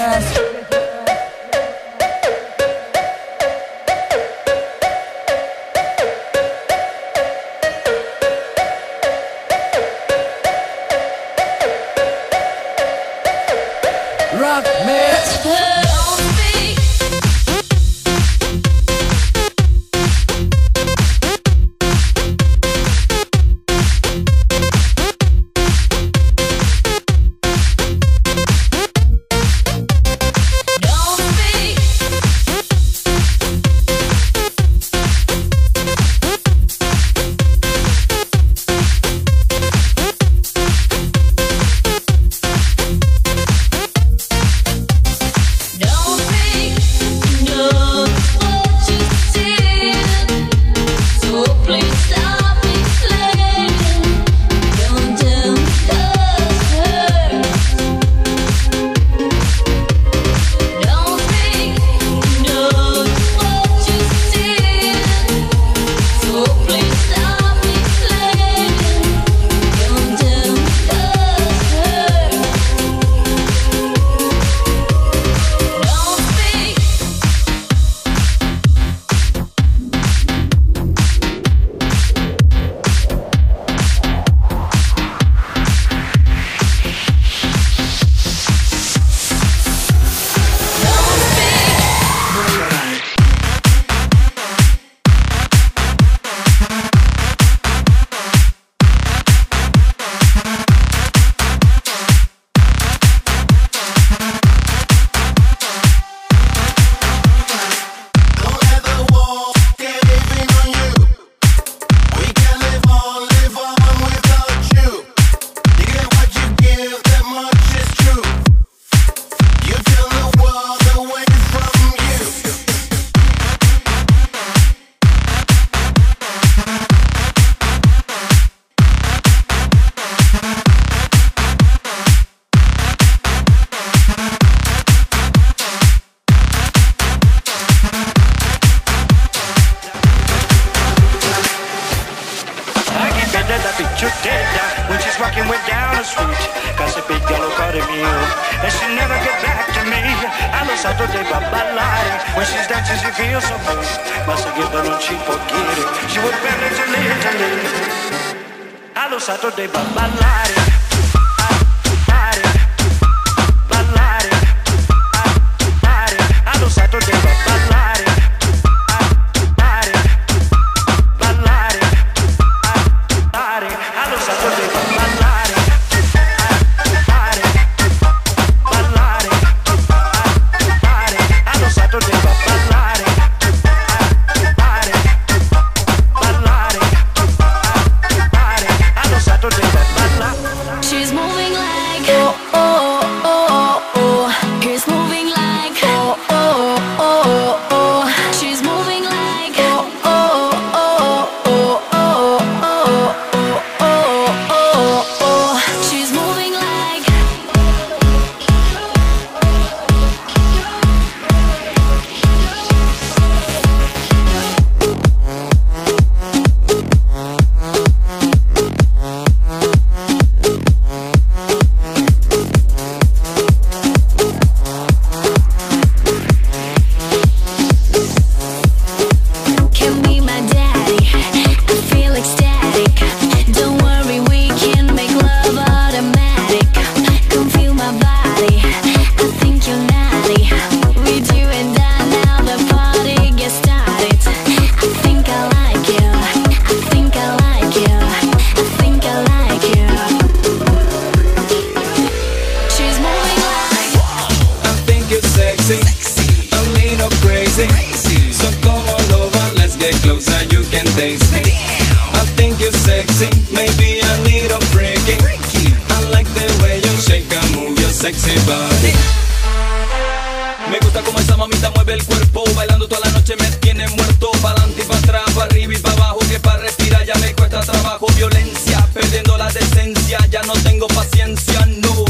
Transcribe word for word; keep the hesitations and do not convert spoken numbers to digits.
hands. Rock me. When she's walking way down the street, got a big yellow card of you, and she never get back to me. Allo stato dei ballare. When she's dancing she feels so good, ma se che non ci può dire, she would better to live to live. Allo stato dei ballare. I think you're sexy, maybe a little freaky. I like the way you shake and move your sexy body. Me gusta como esa mamita mueve el cuerpo, bailando toda la noche me tiene muerto. Pa'lante y pa' atrás, pa' arriba y pa' abajo, que pa' respirar ya me cuesta trabajo. Violencia, perdiendo la decencia, ya no tengo paciencia, no.